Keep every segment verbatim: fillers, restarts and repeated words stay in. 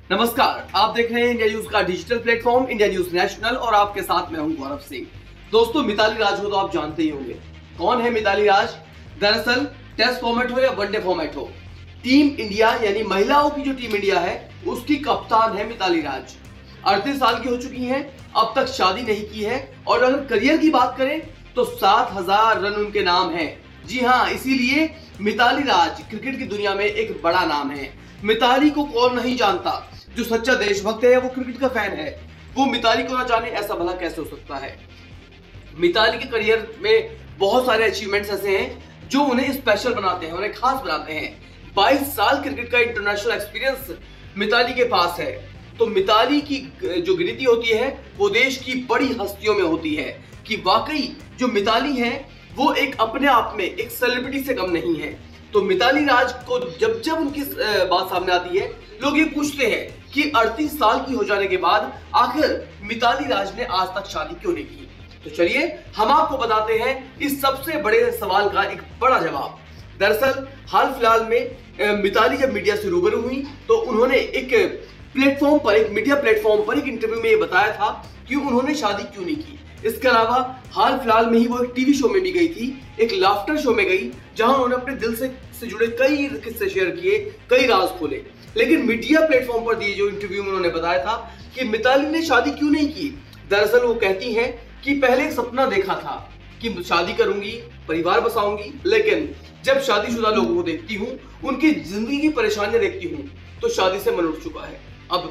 नमस्कार, आप देख रहे हैं इंडिया न्यूज का digital platform India News National और आपके साथ मैं हूं गौरव सिंह। दोस्तों, मिताली राज को तो आप जानते ही होंगे। कौन है मिताली राज? दरअसल टेस्ट फॉर्मेट हो या वनडे फॉर्मेट हो, टीम इंडिया यानी महिलाओं की जो टीम इंडिया है उसकी कप्तान है मिताली राज। अड़तीस साल की हो चुकी हैं, अब तक शादी नहीं की है और अगर करियर की बात करें तो सात हजार रन उनके नाम है। जी हाँ, इसीलिए मिताली राज क्रिकेट की दुनिया में एक बड़ा नाम है। मिताली को कौन नहीं जानता? जो सच्चा देशभक्त है वो क्रिकेट का फैन है, वो मिताली को ना जाने, ऐसा भला कैसे हो सकता है। मिताली के करियर में बहुत सारे अचीवमेंट्स ऐसे हैं जो उन्हें स्पेशल बनाते हैं, उन्हें खास बनाते हैं। बाईस साल क्रिकेट का इंटरनेशनल एक्सपीरियंस मिताली के पास है। तो मिताली की जो गिनती होती है वो देश की बड़ी हस्तियों में होती है कि वाकई जो मिताली है वो एक अपने आप में एक सेलिब्रिटी से कम नहीं है। तो मिताली राज को जब जब उनकी बात सामने आती है, लोग ये पूछते हैं कि अड़तीस साल की हो जाने के बाद आखिर मिताली राज ने आज तक शादी क्यों नहीं की। तो चलिए हम आपको बताते हैं इस सबसे बड़े सवाल का एक बड़ा जवाब। दरअसल हाल फिलहाल में मिताली जब मीडिया से रूबरू हुई तो उन्होंने एक प्लेटफॉर्म पर, एक मीडिया प्लेटफॉर्म पर एक इंटरव्यू में ये बताया था कि उन्होंने शादी क्यों नहीं की। इसके अलावा हाल फिलहाल में ही वो एक टीवी शो में भी गई थी, एक लाफ्टर शो में गई, जहां उन्होंने अपने दिल से, से जुड़े कई किस्से शेयर किए, कई राज खोले। लेकिन मीडिया प्लेटफॉर्म पर दिए जो इंटरव्यू में उन्होंने बताया था कि मिताली ने शादी क्यों नहीं की। दरअसल वो कहती हैं कि पहले एक सपना देखा था कि शादी करूंगी, परिवार बसाऊंगी, लेकिन जब शादीशुदा लोगों को देखती हूँ, उनकी जिंदगी की परेशानियां देखती हूँ, तो शादी से मन उठ चुका है। अब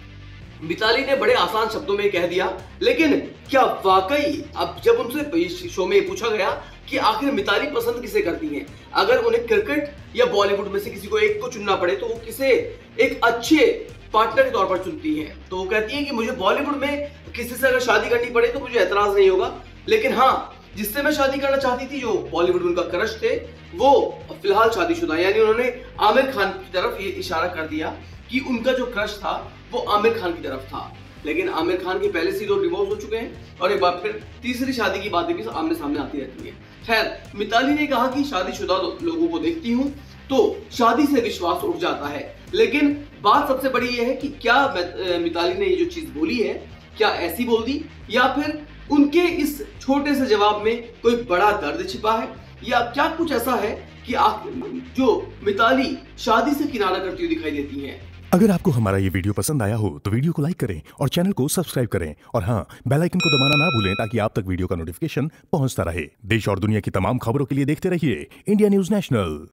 मिताली ने बड़े आसान शब्दों में कह दिया, लेकिन क्या वाकई अब जब उनसे शो में पूछा गया कि आखिर मिताली पसंद किसे करती हैं, अगर उन्हें क्रिकेट या बॉलीवुड में से किसी को एक को चुनना पड़े तो वो किसे एक अच्छे पार्टनर के तौर पर चुनती हैं, तो वो कहती हैं कि मुझे बॉलीवुड में किसी से अगर शादी करनी पड़े तो मुझे एतराज नहीं होगा, लेकिन हाँ, जिससे मैं शादी करना चाहती थी, जो बॉलीवुड में उनका क्रश थे, वो फिलहाल शादीशुदा। यानी उन्होंने आमिर खान की तरफ ये इशारा कर दिया कि उनका जो क्रश था वो आमिर खान की तरफ था। लेकिन आमिर खान के पहले से दो डिवोर्स हो चुके हैं और एक बार फिर तीसरी शादी की बातें भी आमने सामने आती रहती है। खैर, मिताली ने कहा कि शादीशुदा लोगों को देखती हूँ तो शादी से विश्वास उठ जाता है। लेकिन बात सबसे बड़ी यह है कि क्या मिताली ने ये जो चीज बोली है, क्या ऐसी बोल दी या फिर उनके इस छोटे से जवाब में कोई बड़ा दर्द छिपा है, या क्या कुछ ऐसा है कि जो मिताली शादी से किनारा करती हुई दिखाई देती हैं। अगर आपको हमारा ये वीडियो पसंद आया हो तो वीडियो को लाइक करें और चैनल को सब्सक्राइब करें और हाँ, बेल आइकन को दबाना ना भूलें ताकि आप तक वीडियो का नोटिफिकेशन पहुंचता रहे। देश और दुनिया की तमाम खबरों के लिए देखते रहिए इंडिया न्यूज नेशनल।